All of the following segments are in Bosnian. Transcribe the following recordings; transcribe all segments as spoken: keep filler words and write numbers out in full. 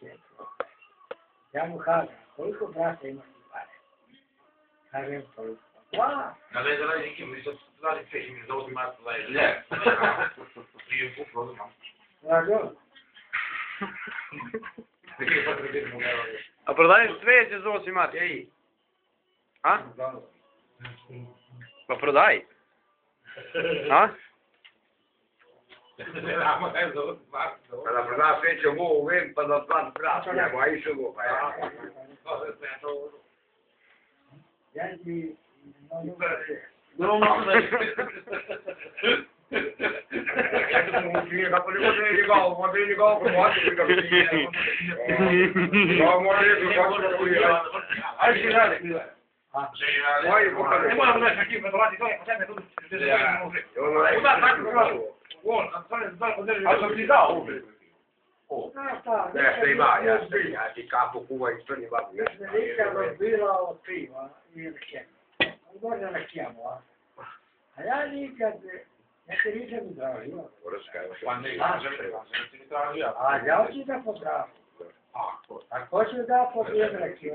svijetu. Ja mu kažem, koliko brata imaš ti pare? Kažem, toliko. Dva. Na vezi radi nekim, mi sad radi sve, mi za ovdje masu da je lje. Prijem kupro, znam. Lažo? A prodaješ cvijeće za osam marta? Ej. A? Pa prodaj. A? Kada prodaš sveće u ovu vem, pa da plan krati, ja ga išao go, pa ja. Ja ti... Kako ne može ne ligao, može ne ligao, ko može ne ligao. Kao može ne ligao, ko može ne ligao. Ajde si radi. Ajde, pokaže. Ne moram reći neki, pa dolazi to je po sebe, tu se se može. Uda, tako kako. On, a stvarno se da podrži. A sam ti dao uvijek. Ne, što ima, ja se, ja ti kapu kuva i crni babu. Ja sam nikad razbila od piva i rkjena. Gornja na kjemu, a? A ja nikad, ja se nisam izravio. Pa ne, ja sam se izravio. A ja ću da pozdravim. A ko će da pozdravim rekio?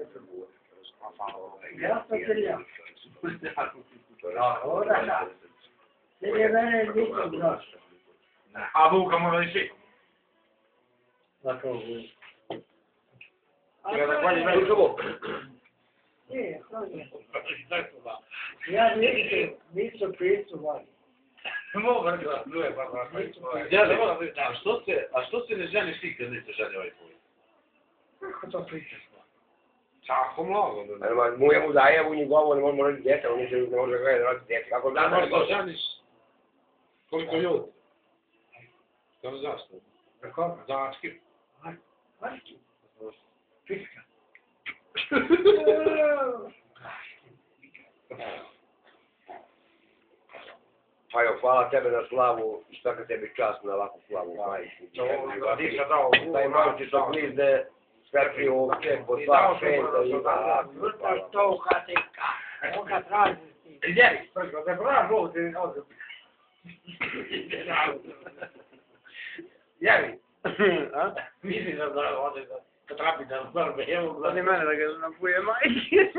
Ja to krijem. Ora da. Ti je mene nikom došao. A Vuka mora li si? Zato Vuka. Ja da kvalji me uzovo. Ne, to nije. Ja nisam, nisam pristupan. A što se, a što se ne ženiš ti kad niste ženi ovaj put? Kako to pričaš? Tako mnogo. Mu je mu daje, mu njegovo, ne može roditi djete, on ne može gledati djete. Kako da ne možeš ženiš? Koliko ljudi? Što zašto? Za koga? Za Ački. Ački? Fiska. Pa jo, hvala tebe na slavu i svaka tebi čast na ovakvu slavu, majku. Taj malci to blizne, sve pri ovdje, po dva šesta i ima. Vrtaš to kad te kaš, on kad traži ti. Gdje? Prvo, da pravi ovdje, ne ovdje. Jevi. A? Misli da da ovdje da trapi da zbrbe, evo ga. Oni mene da ga napuje majke.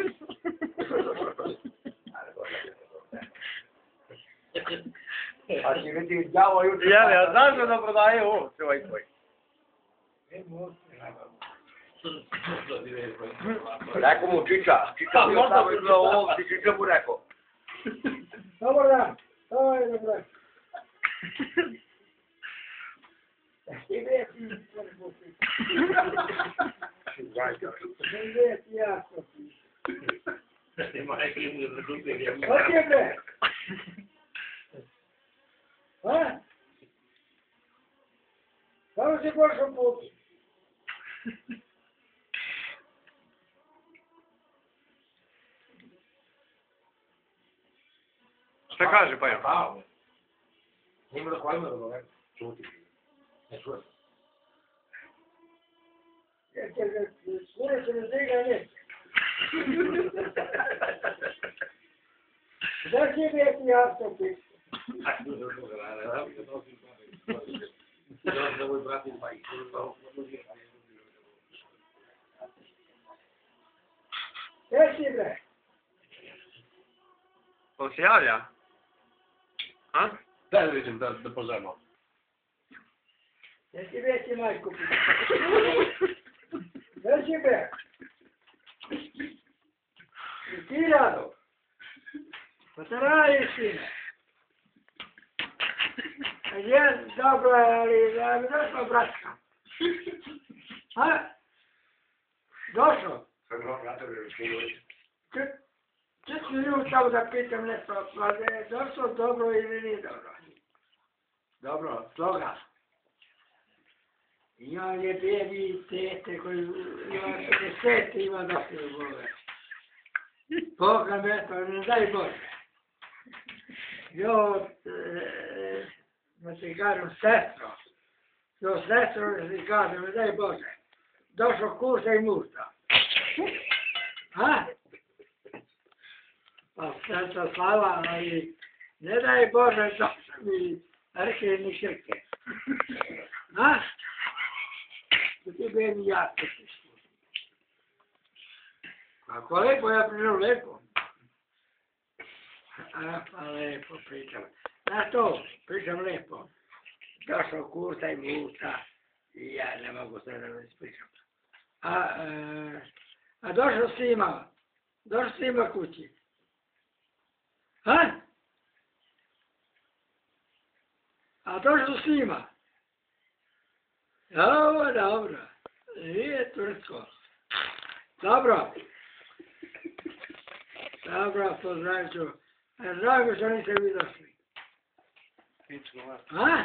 A ti vidi, djavo jutro... Jeli, a znaš da prodaje ovo, sve ovaj tvoj? Rekao mu Čiča, Čiča mi ostavio za ovo, ti Čiča mu rekao. Dobar dan, to je dobro. Ti veti, ti veti jasno piše. Ko ti je bre? A? Samo si pošao puti. Šta kaže pa ja? Pa, nima da hvalimo da ga čuti. Ne čuje. Skoro se ne zega neće. Da će biti jasno piše. Gdje si bre? On se javlja? A? Daj da vidim da, da pozajemo. Gdje si veći majku piše? Gdje si bre? I ti rado? Pa se radiš sine? Je, dobro je, ali da mi došlo bratka. A? Došlo? Če si ljudi samo da pitam nešto, pa je došlo dobro ili nije dobro? Dobro, sloga. I on je bijedi tete koji ima deset, ima da se ubove. Boga me to, ne daj Bože. Jo, da ti kažem sestro, jo sestro da ti kažem, ne daj Bože, došlo kusa i mušta. A? Pa sestra slava, ali ne daj Bože, došlo mi rke ni šrke. A? Da ti bi mi ja to pisao. Kako lepo, ja pričam lepo. A, pa lepo pričam. Znaš to, pričam lepo. Došao kurta i muta i ja ne mogu sve da ne ispričam. A, e, a došao Sima, došao Sima kući. A? A došao Sima. Dobro, dobro. Nije Tursko. Dobro. Dobro, pozdravit ću. Drago što niste vi došli. A?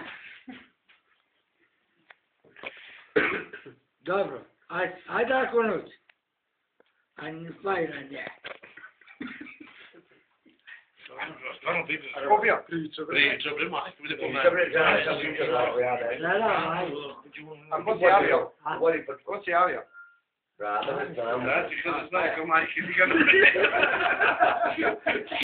Dobro, ajde, ajde ako noć. Ajde, fajra, ne. Stvarno pričaš, ko bija? Priča, bre. Priča, bre, ma, bude po Priča, bre, ja sam priča, ja da. Da, da, ajde. A ko si javio? Vodi, pa Ko si javio? brada, ne znam. Da, ti što se znaje kao majke, nikada.